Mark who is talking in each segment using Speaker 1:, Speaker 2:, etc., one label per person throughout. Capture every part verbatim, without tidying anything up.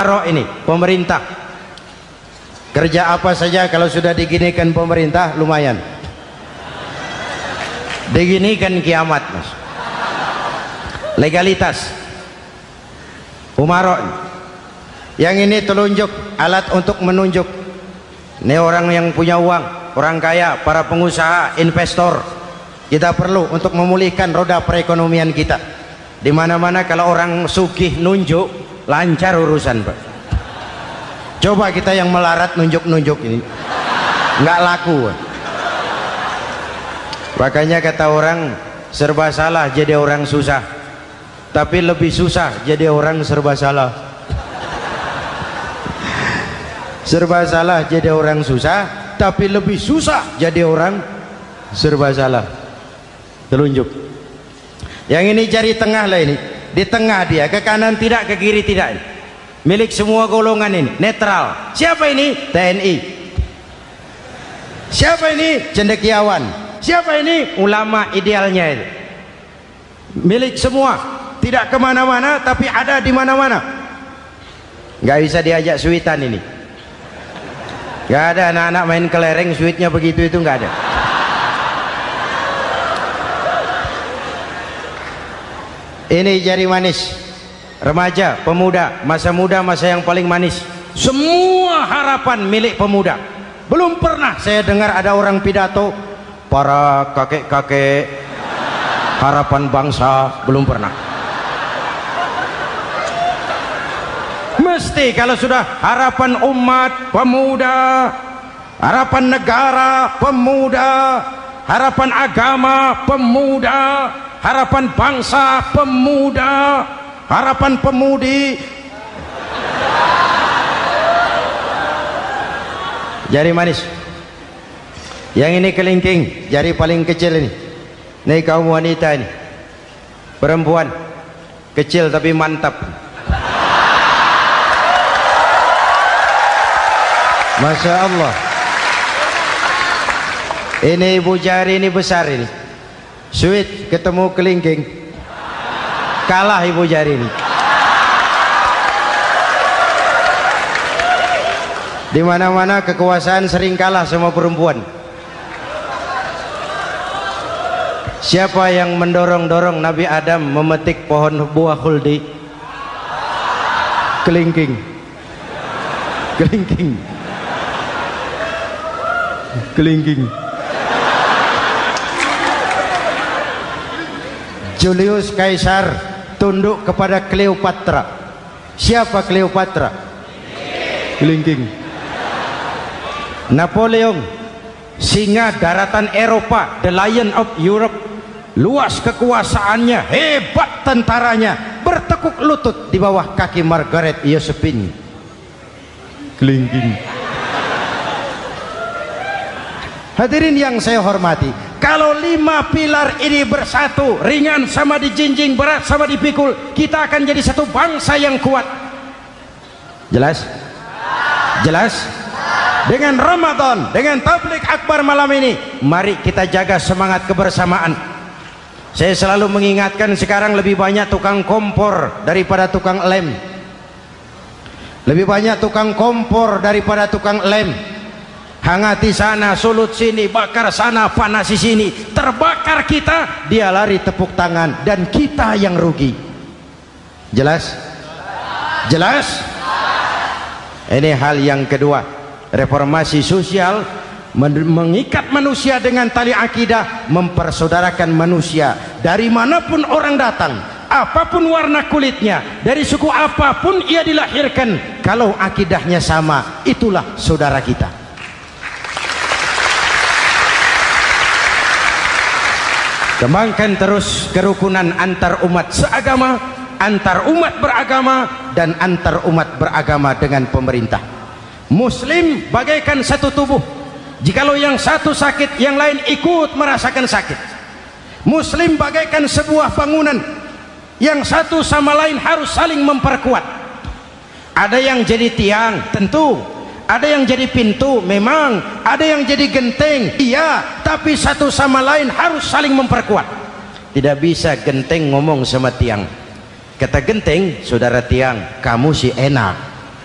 Speaker 1: ini pemerintah kerja apa saja kalau sudah diginikan pemerintah lumayan, diginikan kiamat mas. Legalitas umaro yang ini telunjuk, alat untuk menunjuk ini orang yang punya uang, orang kaya, para pengusaha, investor. Kita perlu untuk memulihkan roda perekonomian kita. Di mana-mana kalau orang sugih nunjuk, lancar urusan Pak. Coba kita yang melarat nunjuk-nunjuk ini nggak laku. Makanya kata orang, serba salah jadi orang susah, tapi lebih susah jadi orang serba salah. Serba salah jadi orang susah, tapi lebih susah jadi orang serba salah. Telunjuk yang ini cari tengah lah, ini di tengah dia, ke kanan tidak, ke kiri tidak, milik semua golongan ini, netral. Siapa ini? T N I. Siapa ini? Cendekiawan. Siapa ini? Ulama idealnya itu, milik semua, tidak kemana-mana tapi ada di mana-mana. Nggak bisa diajak suitan ini, nggak ada anak-anak main kelereng suitnya begitu, itu nggak ada. Ini jari manis remaja, pemuda, masa muda, masa yang paling manis. Semua harapan milik pemuda. Belum pernah saya dengar ada orang pidato para kakek-kakek harapan bangsa, belum pernah. Mesti kalau sudah harapan umat, pemuda, harapan negara, pemuda, harapan agama, pemuda, harapan bangsa, pemuda, harapan pemudi. Jari manis. Yang ini kelingking, jari paling kecil ini. Ini kaum wanita ini, perempuan kecil tapi mantap. Masya Allah. Ini ibu jari ini besar ini. Sweet ketemu kelingking, kalah ibu jari ini. Di mana-mana kekuasaan sering kalah sama perempuan. Siapa yang mendorong-dorong Nabi Adam memetik pohon buah khuldi? Kelingking. Kelingking. Kelingking. Julius Caesar tunduk kepada Cleopatra. Siapa Cleopatra? Kelingking. Napoleon, singa daratan Eropa, the lion of Europe, luas kekuasaannya, hebat tentaranya, bertekuk lutut di bawah kaki Margaret Josephine. Kelingking. Hadirin yang saya hormati, kalau lima pilar ini bersatu, ringan sama dijinjing, berat sama dipikul, kita akan jadi satu bangsa yang kuat. Jelas? Jelas? Dengan Ramadan, dengan tabligh akbar malam ini, mari kita jaga semangat kebersamaan. Saya selalu mengingatkan, sekarang lebih banyak tukang kompor daripada tukang lem. Lebih banyak tukang kompor daripada tukang lem. Hangati sana, sulut sini, bakar sana, panasi sini, terbakar kita, dia lari tepuk tangan, dan kita yang rugi. Jelas? Jelas? Ini hal yang kedua, reformasi sosial, mengikat manusia dengan tali akidah, mempersaudarakan manusia dari manapun orang datang, apapun warna kulitnya, dari suku apapun ia dilahirkan, kalau akidahnya sama, itulah saudara kita. Kembangkan terus kerukunan antar umat seagama, antar umat beragama, dan antar umat beragama dengan pemerintah. Muslim bagaikan satu tubuh. Jikalau yang satu sakit, yang lain ikut merasakan sakit. Muslim bagaikan sebuah bangunan, yang satu sama lain harus saling memperkuat. Ada yang jadi tiang, tentu. Ada yang jadi pintu, memang. Ada yang jadi genteng, iya. Tapi satu sama lain harus saling memperkuat. Tidak bisa genteng ngomong sama tiang. Kata genteng, saudara tiang, kamu sih enak,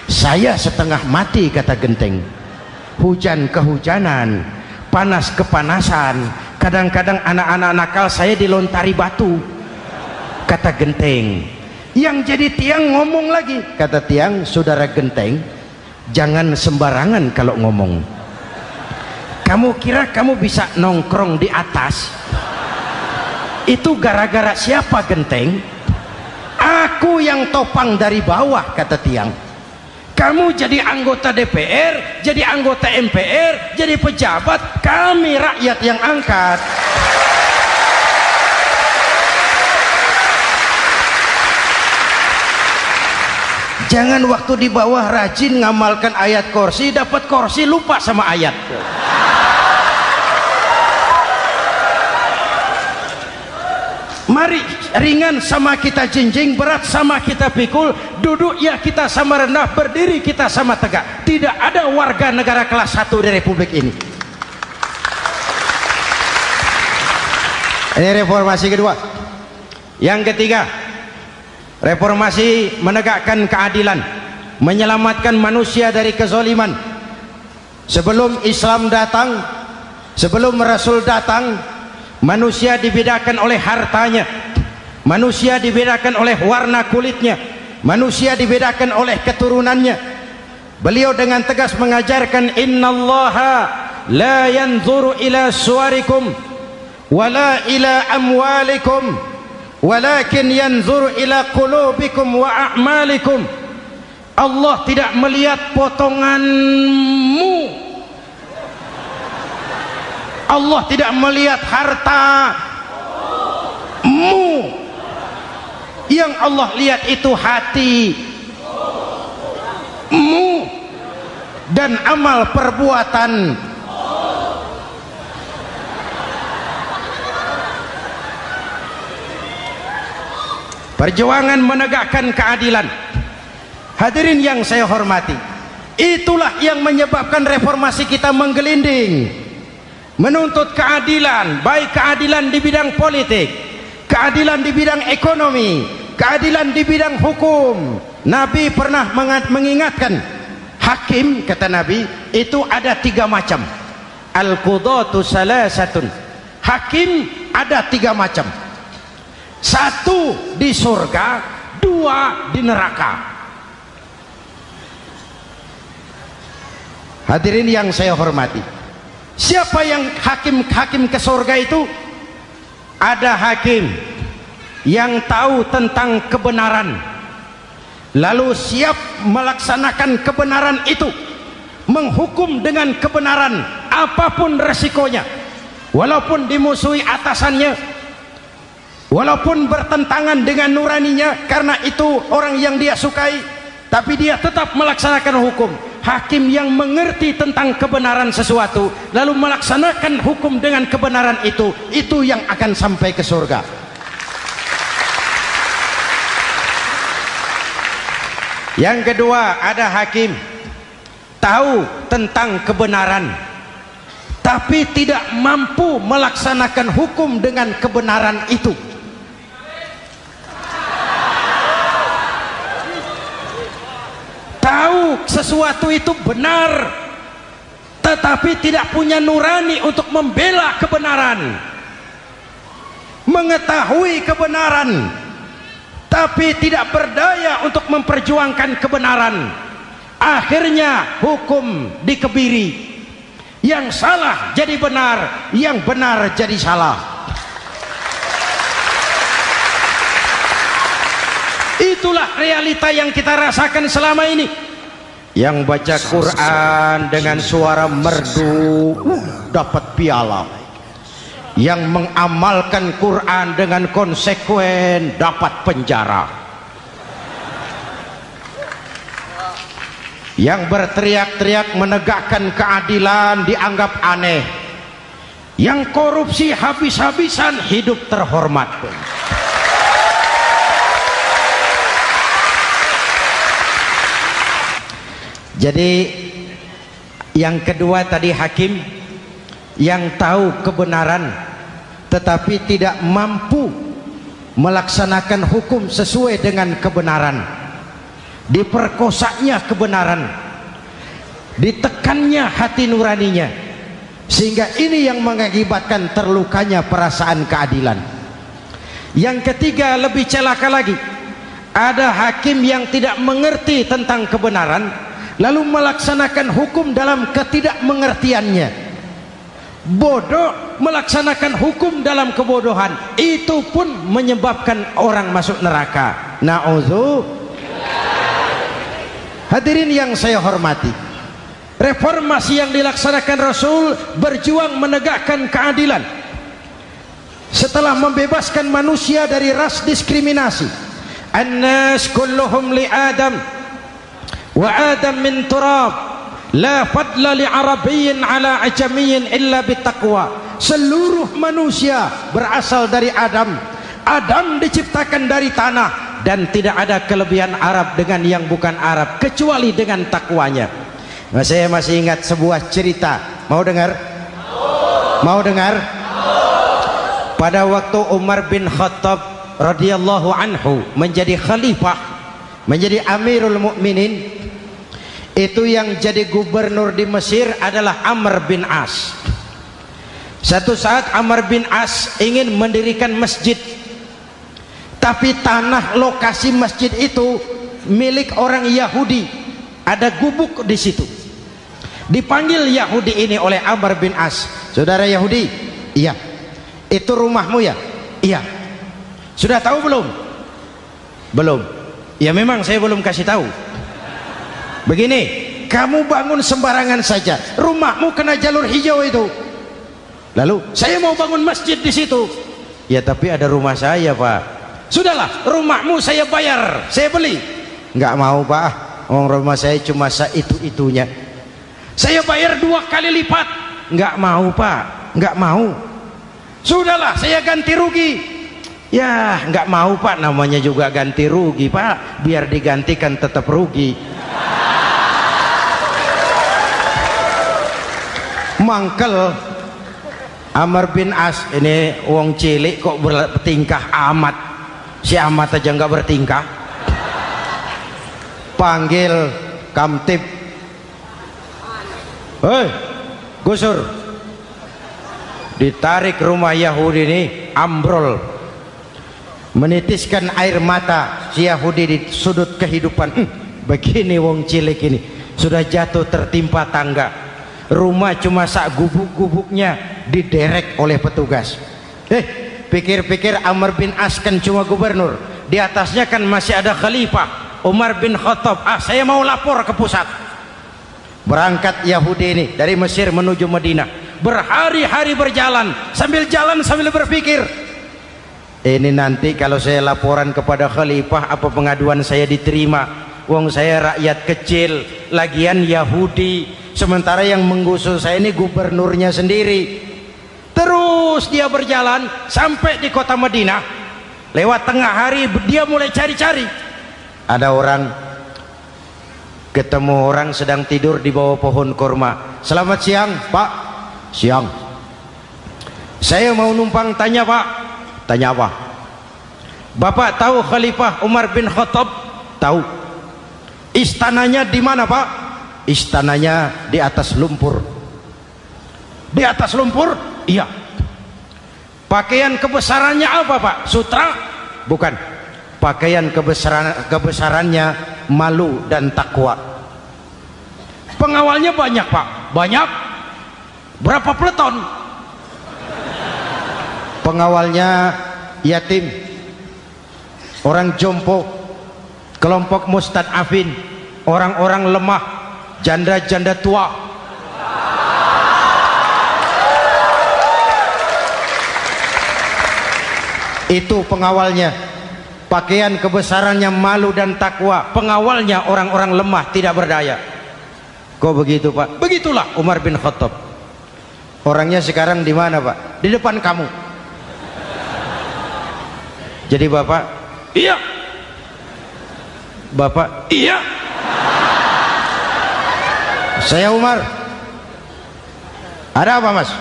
Speaker 1: Saya setengah mati, kata Genteng. Hujan kehujanan, panas kepanasan, kadang-kadang anak-anak nakal saya dilontari batu, kata Genteng. Yang jadi tiang ngomong lagi, kata tiang, saudara Genteng, jangan sembarangan kalau ngomong. Kamu kira kamu bisa nongkrong di atas? Itu gara-gara siapa, Genteng? Aku yang topang dari bawah, kata tiang. Kamu jadi anggota D P R, jadi anggota M P R, jadi pejabat, kami rakyat yang angkat. Jangan waktu di bawah rajin ngamalkan ayat kursi, dapat kursi lupa sama ayat. Mari ringan sama kita jinjing, berat sama kita pikul, duduk ya kita sama rendah, berdiri kita sama tegak. Tidak ada warga negara kelas satu di Republik ini. Ini reformasi kedua. Yang ketiga, reformasi menegakkan keadilan, menyelamatkan manusia dari kezaliman. Sebelum Islam datang, sebelum Rasul datang, manusia dibedakan oleh hartanya, manusia dibedakan oleh warna kulitnya, manusia dibedakan oleh keturunannya. Beliau dengan tegas mengajarkan, innallaha la yanzuru ila suwarikum wala ila amwalikum walakin yanzuru ila qulubikum wa a'malikum. Allah tidak melihat potonganmu, Allah tidak melihat hartamu, yang Allah lihat itu hatimu dan amal perbuatan. Perjuangan menegakkan keadilan. Hadirin yang saya hormati, itulah yang menyebabkan reformasi kita menggelinding, menuntut keadilan, baik keadilan di bidang politik, keadilan di bidang ekonomi, keadilan di bidang hukum. Nabi pernah mengingatkan, hakim, kata Nabi, itu ada tiga macam. Al-qudatu salasatun. Hakim ada tiga macam. Satu di surga, dua di neraka. Hadirin yang saya hormati, siapa yang hakim-hakim ke surga itu? Ada hakim yang tahu tentang kebenaran, lalu siap melaksanakan kebenaran itu, menghukum dengan kebenaran apapun resikonya, walaupun dimusuhi atasannya, walaupun bertentangan dengan nuraninya, karena itu orang yang dia sukai, tapi dia tetap melaksanakan hukum. Hakim yang mengerti tentang kebenaran sesuatu lalu melaksanakan hukum dengan kebenaran itu, itu yang akan sampai ke surga. Yang kedua, ada hakim tahu tentang kebenaran tapi tidak mampu melaksanakan hukum dengan kebenaran itu. Tahu sesuatu itu benar tetapi tidak punya nurani untuk membela kebenaran, mengetahui kebenaran tapi tidak berdaya untuk memperjuangkan kebenaran. Akhirnya hukum dikebiri, yang salah jadi benar, yang benar jadi salah. Itulah realita yang kita rasakan selama ini. Yang baca Quran dengan suara merdu dapat piala, yang mengamalkan Quran dengan konsekuen dapat penjara, yang berteriak-teriak menegakkan keadilan dianggap aneh, yang korupsi habis-habisan hidup terhormat. Jadi yang kedua tadi hakim yang tahu kebenaran tetapi tidak mampu melaksanakan hukum sesuai dengan kebenaran. diperkosanya kebenaran, ditekannya hati nuraninya, sehingga ini yang mengakibatkan terlukanya perasaan keadilan. Yang ketiga lebih celaka lagi, ada hakim yang tidak mengerti tentang kebenaran lalu melaksanakan hukum dalam ketidakmengertiannya. Bodoh melaksanakan hukum dalam kebodohan, itu pun menyebabkan orang masuk neraka. Na'udzubillah. Hadirin yang saya hormati, reformasi yang dilaksanakan Rasul berjuang menegakkan keadilan setelah membebaskan manusia dari ras diskriminasi. An-nas kulluhum li Adam wa Adam min turab, la fadla li arabiyyin ala ajamiyyin illa bitaqwa. Seluruh manusia berasal dari Adam. Adam diciptakan dari tanah, dan tidak ada kelebihan Arab dengan yang bukan Arab kecuali dengan takwanya. Nah, saya masih ingat sebuah cerita. Mau dengar? Mau dengar? Pada waktu Umar bin Khattab radhiyallahu anhu menjadi khalifah, menjadi Amirul Mukminin, itu yang jadi gubernur di Mesir adalah Amr bin As. Satu saat Amr bin As ingin mendirikan masjid, tapi tanah lokasi masjid itu milik orang Yahudi, ada gubuk di situ. Dipanggil Yahudi ini oleh Amr bin As, saudara Yahudi, iya. Itu rumahmu ya? Iya. Sudah tahu belum? Belum. Ya memang saya belum kasih tahu. Begini, kamu bangun sembarangan saja, rumahmu kena jalur hijau itu. Lalu saya mau bangun masjid di situ. Ya tapi ada rumah saya, Pak. Sudahlah, rumahmu saya bayar, saya beli. Nggak mau, Pak. Oh, rumah saya cuma seitu-itunya. Saya bayar dua kali lipat. Nggak mau, Pak. Nggak mau. Sudahlah, saya ganti rugi. Ya nggak mau, Pak. Namanya juga ganti rugi, Pak. Biar digantikan tetap rugi. Mangkel Amr bin As ini wong cilik kok bertingkah amat. Si amat aja nggak bertingkah. Panggil kamtib, hei gusur. Ditarik rumah Yahudi ini, ambrol, menitiskan air mata si Yahudi di sudut kehidupan. hm, begini wong cilik ini sudah jatuh tertimpa tangga, rumah cuma sak gubuk-gubuknya diderek oleh petugas. Eh pikir-pikir Amr bin As kan cuma gubernur, di atasnya kan masih ada khalifah Umar bin Khattab. Ah, saya mau lapor ke pusat. Berangkat Yahudi ini dari Mesir menuju Madinah, berhari-hari berjalan, sambil jalan sambil berpikir, ini nanti kalau saya laporan kepada khalifah, apa pengaduan saya diterima? Wong saya rakyat kecil, lagian Yahudi, sementara yang menggusur saya ini gubernurnya sendiri. Terus dia berjalan sampai di kota Madinah. Lewat tengah hari dia mulai cari-cari. Ada orang, ketemu orang sedang tidur di bawah pohon kurma. Selamat siang, Pak. Siang. Saya mau numpang tanya, Pak. Tanya apa? Bapak tahu Khalifah Umar bin Khattab? Tahu. Istananya di mana, Pak? Istananya di atas lumpur. Di atas lumpur? Iya. Pakaian kebesarannya apa, Pak? Sutra? Bukan. Pakaian kebesaran kebesarannya malu dan takwa. Pengawalnya banyak, Pak. Banyak. Berapa peleton? Pengawalnya yatim, orang jompo, kelompok mustadafin, orang-orang lemah, janda-janda tua. Itu pengawalnya. Pakaian kebesarannya malu dan takwa. Pengawalnya orang-orang lemah, tidak berdaya. Kok begitu, Pak? Begitulah Umar bin Khattab. Orangnya sekarang di mana, Pak? Di depan kamu. Jadi Bapak, iya. Bapak, iya. Saya Umar. Ada apa, Mas?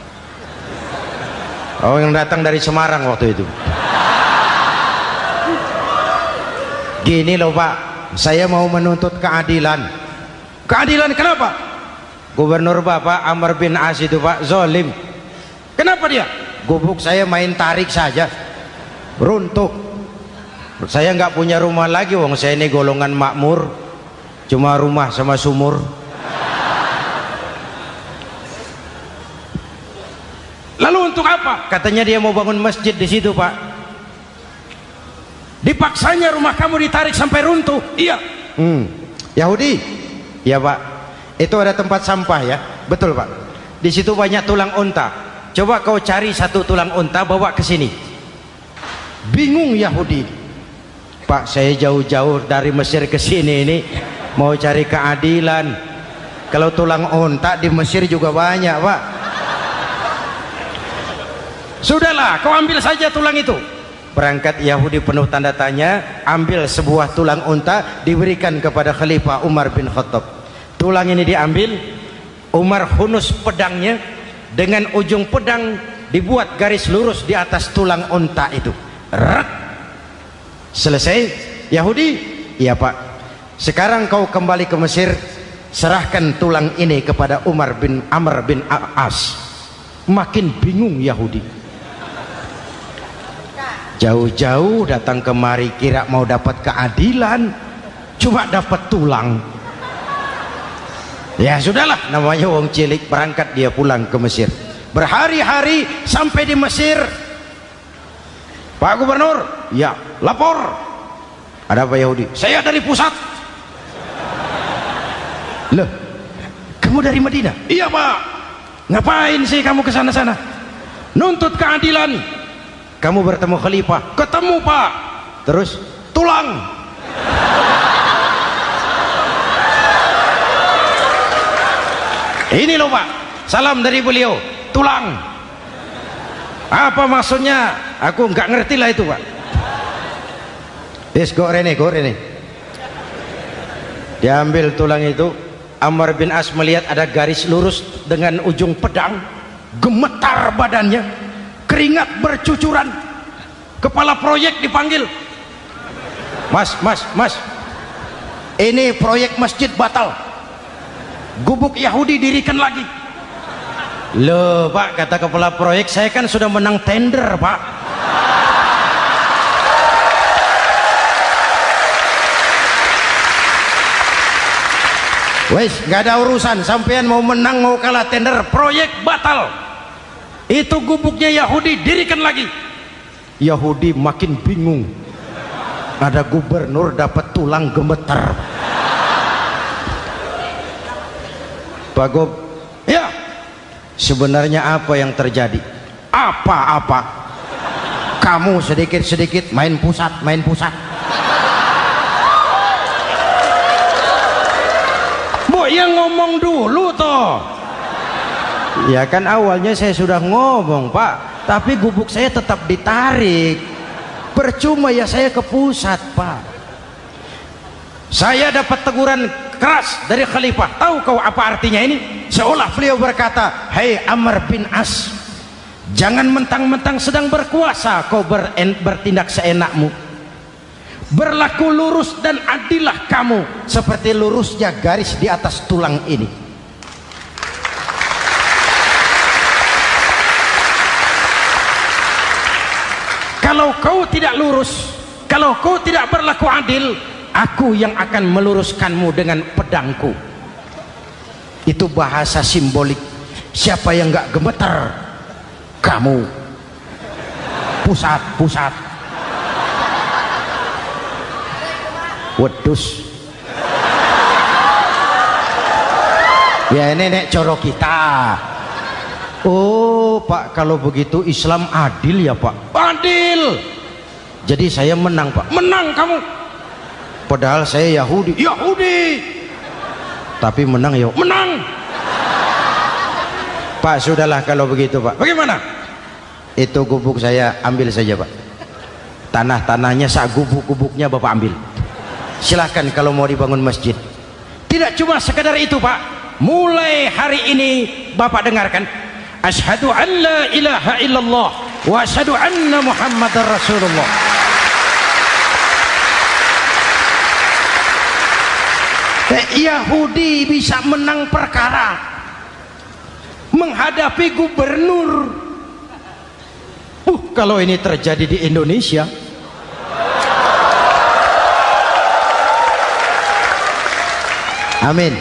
Speaker 1: Oh, yang datang dari Semarang waktu itu. Gini loh, Pak, saya mau menuntut keadilan. Keadilan kenapa? Gubernur Bapak Amr bin As itu Pak zolim. Kenapa dia? Gubuk saya main tarik saja runtuh. Saya nggak punya rumah lagi, wong saya ini golongan makmur, cuma rumah sama sumur. Lalu untuk apa? Katanya dia mau bangun masjid di situ Pak. Dipaksanya rumah kamu ditarik sampai runtuh. Iya. Hmm. Yahudi. Ya Pak. Itu ada tempat sampah ya. Betul Pak. Di situ banyak tulang unta. Coba kau cari satu tulang unta bawa ke sini. Bingung Yahudi. Pak, saya jauh-jauh dari Mesir ke sini ini mau cari keadilan. Kalau tulang unta di Mesir juga banyak Pak. Sudahlah, kau ambil saja tulang itu. Berangkat Yahudi penuh tanda tanya, ambil sebuah tulang unta, diberikan kepada Khalifah Umar bin Khattab. Tulang ini diambil, Umar hunus pedangnya, dengan ujung pedang dibuat garis lurus di atas tulang unta itu. Rak. Selesai. Yahudi, iya Pak. Sekarang kau kembali ke Mesir, serahkan tulang ini kepada Umar bin Amr bin As. Makin bingung Yahudi. Jauh-jauh datang kemari kira mau dapat keadilan, cuma dapat tulang. Ya sudahlah, namanya wong cilik, berangkat dia pulang ke Mesir. Berhari-hari sampai di Mesir. Pak Gubernur, ya lapor. Ada apa Yahudi? Saya dari pusat. Loh, kamu dari Madinah? Iya Pak. Ngapain sih kamu ke sana-sana? Nuntut keadilan. Kamu bertemu Khalifah? Ketemu Pak. Terus tulang. Ini loh Pak, salam dari beliau, tulang. Apa maksudnya? Aku nggak ngerti lah itu Pak. Yes, go Rene, go Rene. Diambil tulang itu. Amr bin As melihat ada garis lurus dengan ujung pedang, gemetar badannya, keringat bercucuran. Kepala proyek dipanggil. Mas, mas, mas, ini proyek masjid batal. Gubuk Yahudi dirikan lagi. Loh Pak, kata kepala proyek, saya kan sudah menang tender Pak. Wes, nggak ada urusan, sampean mau menang mau kalah tender, proyek batal. Itu gubuknya Yahudi dirikan lagi. Yahudi makin bingung. Ada gubernur dapat tulang gemeter. Pak Gob, ya, sebenarnya apa yang terjadi? Apa-apa? Kamu sedikit-sedikit main pusat, main pusat. Bu, yang ngomong dulu toh. Ya kan awalnya saya sudah ngomong Pak, tapi gubuk saya tetap ditarik. Percuma ya saya ke pusat Pak. Saya dapat teguran keras dari Khalifah. Tahu kau apa artinya ini? Seolah beliau berkata, "Hei Amr bin As, jangan mentang-mentang sedang berkuasa kau bertindak seenakmu. Berlaku lurus dan adillah kamu seperti lurusnya garis di atas tulang ini." Kalau kau tidak lurus, kalau kau tidak berlaku adil, aku yang akan meluruskanmu dengan pedangku. Itu bahasa simbolik. Siapa yang nggak gemeter? Kamu. Pusat, pusat. Wedus. Ya ini nek coro kita. Oh Pak, kalau begitu Islam adil ya Pak? Adil. Jadi saya menang Pak? Menang kamu. Padahal saya Yahudi. Yahudi. Tapi menang ya? Menang. Pak, sudahlah kalau begitu Pak. Bagaimana? Itu gubuk saya ambil saja Pak. Tanah-tanahnya sak gubuk-gubuknya Bapak ambil. Silahkan kalau mau dibangun masjid. Tidak cuma sekedar itu Pak. Mulai hari ini Bapak dengarkan. Asyhadu an la ilaha illallah wa asyhadu anna Muhammadar Rasulullah. Yahudi bisa menang perkara menghadapi gubernur. Uh, kalau ini terjadi di Indonesia, amin.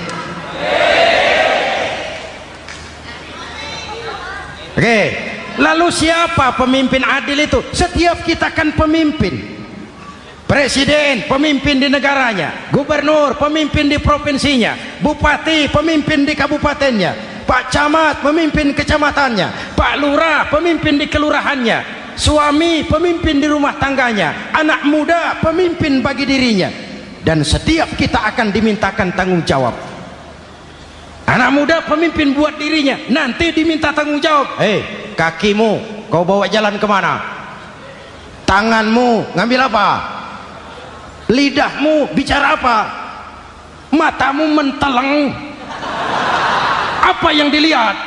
Speaker 1: Oke, lalu siapa pemimpin adil itu? Setiap kita kan pemimpin. Presiden pemimpin di negaranya, gubernur pemimpin di provinsinya, bupati pemimpin di kabupatennya, Pak Camat pemimpin kecamatannya, Pak Lurah pemimpin di kelurahannya, suami pemimpin di rumah tangganya, anak muda pemimpin bagi dirinya. Dan setiap kita akan dimintakan tanggung jawab. Anak muda pemimpin buat dirinya, nanti diminta tanggung jawab. Hei, kakimu kau bawa jalan kemana? Tanganmu ngambil apa? Lidahmu bicara apa? Matamu menteleng, apa yang dilihat?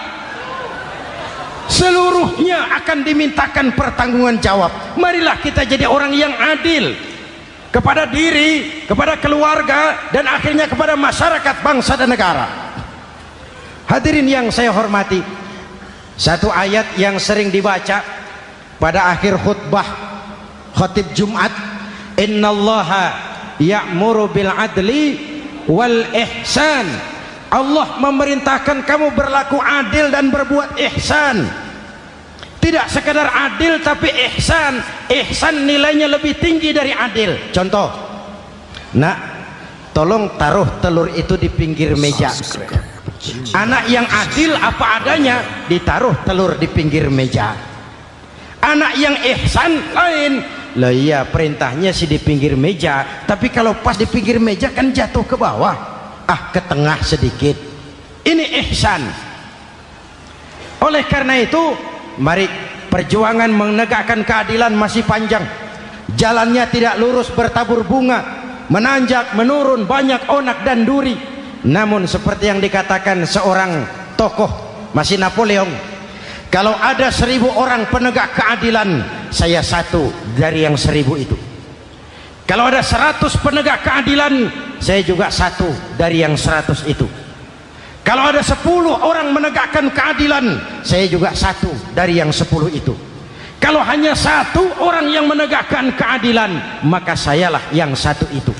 Speaker 1: Seluruhnya akan dimintakan pertanggungan jawab. Marilah kita jadi orang yang adil kepada diri, kepada keluarga, dan akhirnya kepada masyarakat, bangsa dan negara. Hadirin yang saya hormati, satu ayat yang sering dibaca pada akhir khutbah khatib Jumat, innallaha ya'muru bil adli wal ihsan. Allah memerintahkan kamu berlaku adil dan berbuat ihsan. Tidak sekadar adil tapi ihsan. Ihsan nilainya lebih tinggi dari adil. Contoh, nak, tolong taruh telur itu di pinggir meja. Anak yang adil apa adanya, ditaruh telur di pinggir meja. Anak yang ihsan lain. Lah iya, perintahnya sih di pinggir meja, tapi kalau pas di pinggir meja kan jatuh ke bawah, ah ke tengah sedikit. Ini ihsan. Oleh karena itu, mari, perjuangan menegakkan keadilan masih panjang. Jalannya tidak lurus bertabur bunga, menanjak menurun, banyak onak dan duri. Namun seperti yang dikatakan seorang tokoh, masih Napoleon, kalau ada seribu orang penegak keadilan, saya satu dari yang seribu itu. Kalau ada seratus penegak keadilan, saya juga satu dari yang seratus itu. Kalau ada sepuluh orang menegakkan keadilan, saya juga satu dari yang sepuluh itu. Kalau hanya satu orang yang menegakkan keadilan, maka sayalah yang satu itu.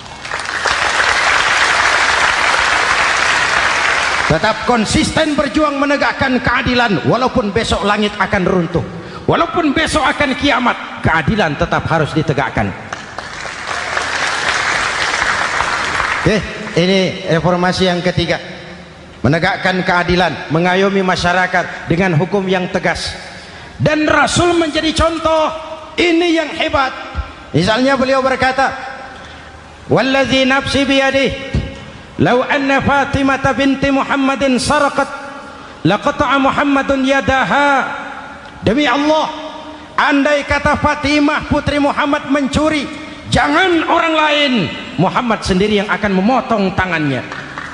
Speaker 1: Tetap konsisten berjuang menegakkan keadilan, walaupun besok langit akan runtuh, walaupun besok akan kiamat, keadilan tetap harus ditegakkan. Oke, ini reformasi yang ketiga, menegakkan keadilan, mengayomi masyarakat dengan hukum yang tegas. Dan Rasul menjadi contoh, ini yang hebat. Misalnya beliau berkata, wallazi nafsi biyadihi lau anna Fatimah binti Muhammadin sarqat laqata'a Muhammadun yadaha. Demi Allah, andai kata Fatimah putri Muhammad mencuri, jangan orang lain, Muhammad sendiri yang akan memotong tangannya.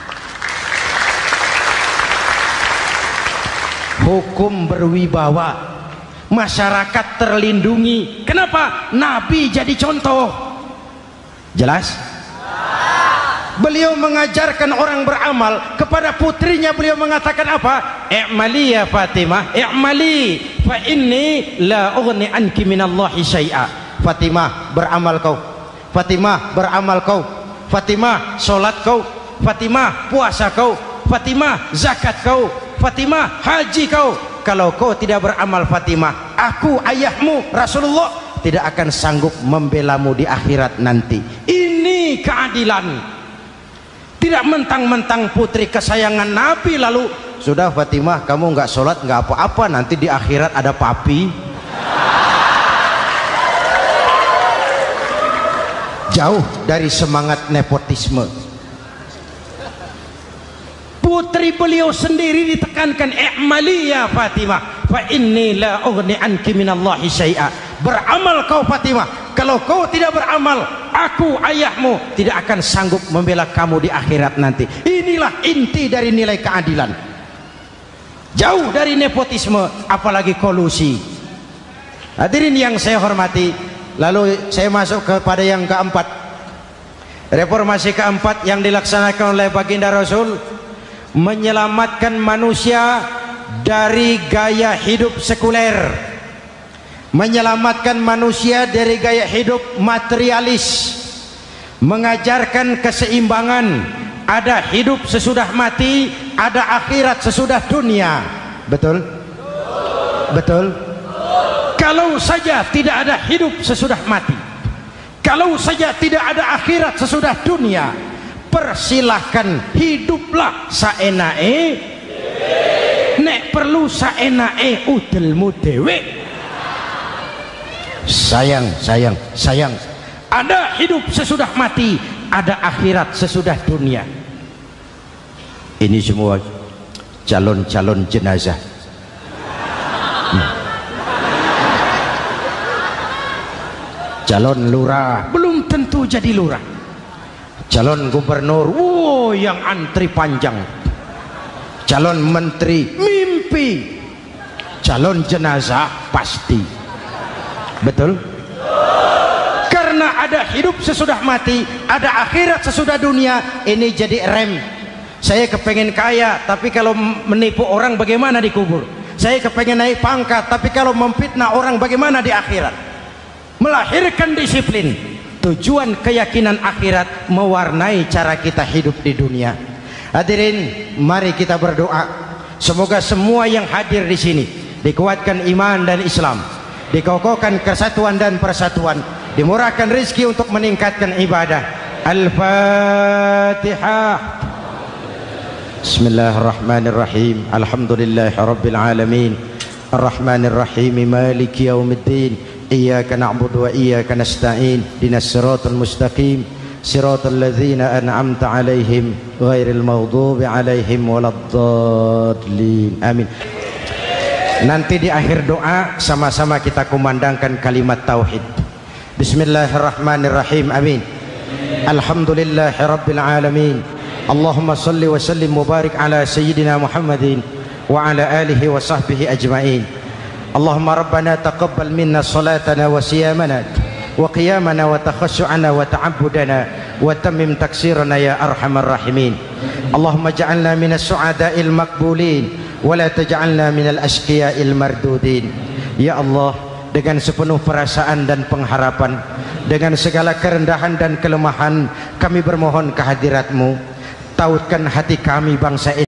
Speaker 1: Hukum berwibawa, masyarakat terlindungi. Kenapa? Nabi jadi contoh. Jelas? Beliau mengajarkan orang beramal. Kepada putrinya beliau mengatakan apa? I'mali ya Fatimah, i'mali fa inni la ughni anki minallahi syai'a. Fatimah, beramal kau. Fatimah, beramal kau. Fatimah, solat kau. Fatimah, puasa kau. Fatimah, zakat kau. Fatimah, haji kau. Kalau kau tidak beramal Fatimah, aku ayahmu Rasulullah tidak akan sanggup membelamu di akhirat nanti. Ini keadilan. Tidak mentang-mentang putri kesayangan Nabi lalu sudah Fatimah kamu nggak sholat nggak apa-apa, nanti di akhirat ada papi. Jauh dari semangat nepotisme. Putri beliau sendiri ditekankan, i'mali ya Fatimah fa inni la ughni anki minallahi syai'a. Beramal kau Fatimah, kalau kau tidak beramal, aku ayahmu tidak akan sanggup membela kamu di akhirat nanti. Inilah inti dari nilai keadilan. Jauh dari nepotisme, apalagi kolusi. Hadirin yang saya hormati, lalu saya masuk kepada yang keempat. Reformasi keempat yang dilaksanakan oleh baginda Rasul menyelamatkan manusia dari gaya hidup sekuler, menyelamatkan manusia dari gaya hidup materialis, mengajarkan keseimbangan, ada hidup sesudah mati, ada akhirat sesudah dunia. Betul? Betul? Kalau saja tidak ada hidup sesudah mati, kalau saja tidak ada akhirat sesudah dunia, persilahkan hiduplah saenae, nek perlu saenae udelmu dewe. Sayang, sayang, sayang. Ada hidup sesudah mati, ada akhirat sesudah dunia. Ini semua calon-calon jenazah. Hmm. Calon lurah belum tentu jadi lurah. Calon gubernur, wow, yang antri panjang. Calon menteri, mimpi. Calon jenazah pasti. Betul? Karena ada hidup sesudah mati, ada akhirat sesudah dunia. Ini jadi rem. Saya kepengen kaya, tapi kalau menipu orang bagaimana dikubur? Saya kepengen naik pangkat, tapi kalau memfitnah orang bagaimana di akhirat? Melahirkan disiplin. Tujuan keyakinan akhirat mewarnai cara kita hidup di dunia. Hadirin, mari kita berdoa. Semoga semua yang hadir di sini dikuatkan iman dan Islam, dikokohkan kesatuan dan persatuan, dimurahkan rezeki untuk meningkatkan ibadah. Al-Fatihah. Bismillahirrahmanirrahim. Alhamdulillahirabbil alamin. Arrahmanirrahim. Maliki yaumiddin. Iyyaka na'budu wa iyyaka nasta'in. Ihdinas siratal mustaqim. Siratal ladzina an'amta 'alaihim ghairil maghdubi 'alaihim waladdallin. Amin. Nanti di akhir doa sama-sama kita kumandangkan kalimat tauhid. Bismillahirrahmanirrahim. Amin. Alhamdulillahirabbil alamin. Allahumma salli wa sallim mubarik ala sayyidina Muhammadin wa ala alihi wa sahbihi ajma'in. Allahumma rabbana taqabbal minna salatana wa siyamana wa qiyamana wa takhashu'ana wa ta'abbudana wa tammim taksirana ya arhamar rahimin. Allahumma ja'alna minas su'ada'il maqbulin wa la taj'alna minal ashqiya'il mardudin. Ya Allah, dengan sepenuh perasaan dan pengharapan, dengan segala kerendahan dan kelemahan, kami bermohon kehadirat-Mu. Tautkan hati kami bangsa ini